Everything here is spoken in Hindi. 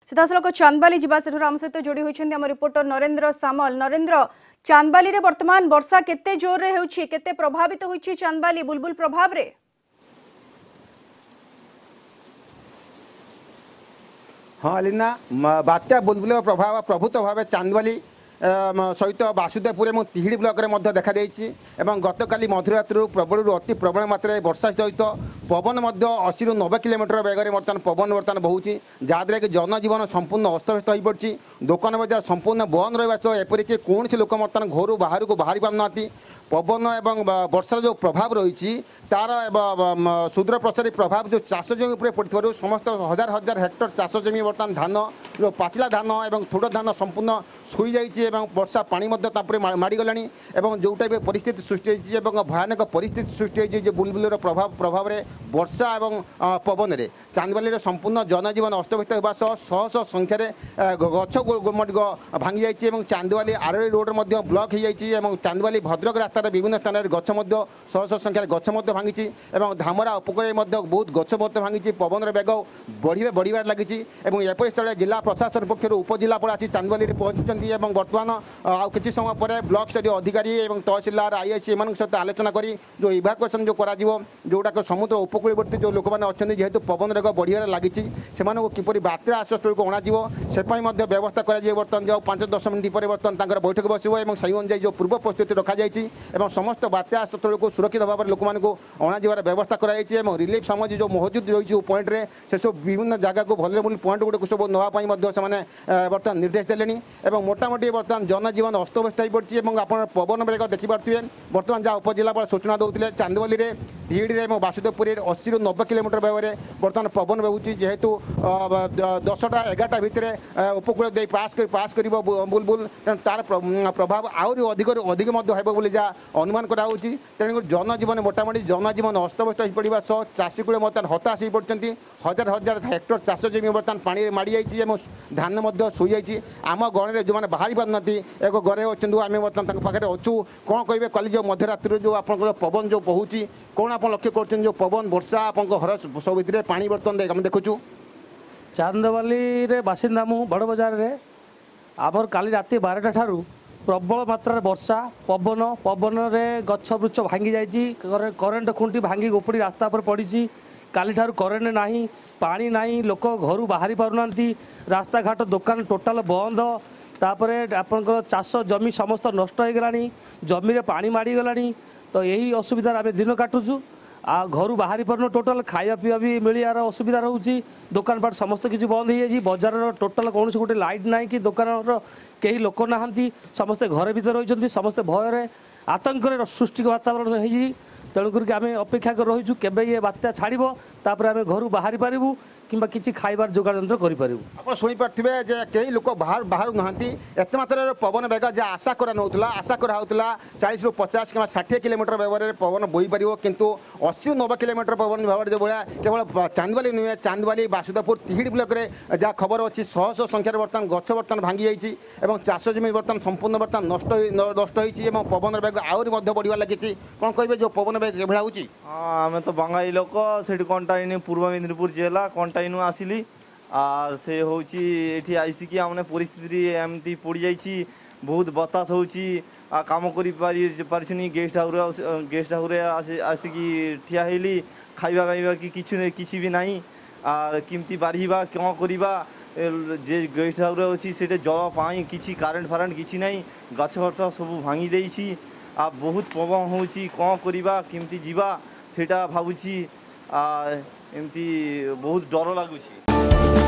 सीधासलख चांदबाली जीवा सेठुर आम सहित जोड़ी होइछन्ती आम रिपोर्टर नरेंद्र सामल। नरेंद्र, चांदबाली रे वर्तमान वर्षा केते जोर रे होउछि, केते प्रभावित होइछि चांदबाली बुलबुल प्रभाव रे? हाँ अलीना, बात्या बुलबुल प्रभाव प्रभुत भाव चांदबाली सहित बासुदेवपुर और तिहिड़ी ब्लक में देखा गतकाली मध्यरात्रि प्रबल अति प्रबल मात्रा वर्षा सहित पवन 80 ରୁ 90 किलोमीटर बेगर बर्तमान पवन बर्तमान बहुची जहाँद्वारा कि जनजीवन संपूर्ण अस्तव्यस्त हो पड़ी। दुकान बजार संपूर्ण बंद रहा सह एपरिक कौन लोक बर्तमान घर बाहर को बाहरी पारना पवन एवं वर्षार जो प्रभाव रही तार सुदूर प्रसारी प्रभाव जो चाष जमी पड़े समस्त हजार हजार हेक्टर चाष जमी बर्तमान धान जो पाचिला धान और थोड़ धान संपूर्ण शुई जाइए वर्षा पानी माड़गला जोटा भी परिस्थिति सृष्टि होती भयानक परिस्थिति सृष्टि होती बुलबुल प्रभाव में वर्षा और पवन में चांदबाली संपूर्ण जनजीवन अस्तव्यस्त होगा शह शह संख्यार गछ गुड़मटिक भांगी जाइए चांदबाली आरड़ी रोड ब्लॉक हो जाइए चांदबाली भद्रक रास्तार विभिन्न स्थान में गछ शह शह संख्यार गछ भांगी धामरा उपकूल बहुत गछ भांगी पवन बेग बढ़िबार लगी एपरी स्थल जिला प्रशासन पक्षर उपजिलापाल आसी चांदबाली पहुंची बर्तमान किसी समय पर ब्लॉक स्तरीय अधिकारी और तहसिलदार आईआईसी एम सहित आलोचना करी जो इवाकुएसन जो करा जोटा समुद्र उपकूलवर्ती जो लोक मैंने अच्छा जेहेतु पवन बेग बढ़िबार लगी से किपरि बात्या आश्रयस्थल को अणाଯିव से व्यवस्था कर बर्तमान जो 5-10 मिनट पर बर्तमान बैठक बस से अनुसार जो पूर्व प्रस्तुति रखा जाए समस्त बात्या आश्रयस्थल को सुरक्षित भाव में लोक अणाजार व्यवस्था कर रिलीफ सामग्री जो मौजूद रही पॉइंट रे से सब विभिन्न जगह को भलरेबल पॉइंट गुड़ को सब नापी बर्तमान निर्देश देले मोटामोटी बर्तमान जनजीवन अस्तव्यस्त हो पड़ी आप पवन बेग देखिपे बर्तमान जहाँ उपजिलापाल सूचना दौते चांदबाली तिहिड़ी और बासुदेवपुर 80 ରୁ 90 किलोमीटर बेगर बर्तमान पवन बहुची जेहेतु 10टा 11टा भितर उपकूल दे पास कर बुलबुल तेणु तार प्रभाव आहरी अधिक बोली जहाँ अनुमान कराऊँ तेणुक जनजीवन मोटामोटी जनजीवन अस्तव्यस्त हो पड़ा सह चाषी कूल बर्तमान हताश हो पड़ते हजार हजार हेक्टर चाष जमी बर्तमान पानी माड़ी जाइए धान शुई जाइए आम गणे जो मैंने बाहरी पार एक घरे अच्छे आम बर्तमान पाखे अच्छू कौन कहे कल जो मध्यरात्रि जो आप पवन जो बहुची कौन आप लक्ष्य कर जो पवन वर्षा आप घर सब भितर पानी बर्तमान आम देखु चांदबाली रे बासिंदा मु बड़ बजार रे आमर काली राति 12टा ठारू प्रबल मात्रा वर्षा पवन पवन रे गछ वृक्ष भांगी जाइए करेन्ट खुंटी भांगी गोपड़ी रास्ता पर पड़ी काली ठारू करेन्ट नहीं पानी नहीं लोक घर बाहरी पारना रास्ता घाट दुकान टोटाल बंद तापरे आपनकर चाष जमी समस्त नष्ट हो गलानी जमी रे पानी माड़गला तो यही असुविधा आम दिन काटुचु आ घर बाहरी पारन टोटाल खाया पीवा भी मिलियार असुविधा रोचे दुकान पाट समस्त किसी बंद हो जाए बजार टोटाल कौन गोटे लाइट ना कि दुकान कहीं लोक नहांती समस्ते घर भीतर रही समस्ते भय आतंक सृष्टि वातावरण हो तेणुक आम अपेक्षा कर रहीचु केबे ये बात्या छाड़ब तापर आम घर बाहरी पारिबु किंबा किसी खाइबार जोगाड़ यंत्र करें आप शुणिपे कई लोक बाहर बाहर ना एत मात्रा पवन बेग जहाँ आशा कराला आशा कराला 40 ରୁ 50 कि 60 किलोमीटर बेगर पवन बोई पार किंतु 80 ରୁ 90 किलोमीटर पवन भाव जो भाया केवल चांदबाली नुहे चांदबाली बासुदेवपुर तिहिड़ी ब्लॉक में जहाँ खबर अच्छी शह शह संख्यार बर्तमान गछ बर्तमान भांगी जाइए चाष जमी बर्तमान संपूर्ण बर्तमान नष्ट हो पवन बेग आहरी बढ़िया लगी कौन कहे जो पवन बेग एभा हो आम तो बंगाली लोक से कंटाइन पूर्व मेदिनीपुर जिला कंटाइनु आसिली आर से हूँ आसिकी आमने परिस्थिति एमती पड़ जाइए बहुत बतास होची काम कर गेस्ट हाउस आसिकी ठिया हेली खाइबा पाइबा कि भी नहीं आर किमती बाढ़ा कौन करवा जे गेस्ट हाउस अच्छी से जल पाई किसी कारेन्ट फारेन्ट किसी ना गछ गछ सब भांगी देछि आ बहुत पवन होची कौन करवा किमती जीवा सेटा भावुची एमती बहुत डर लगुच।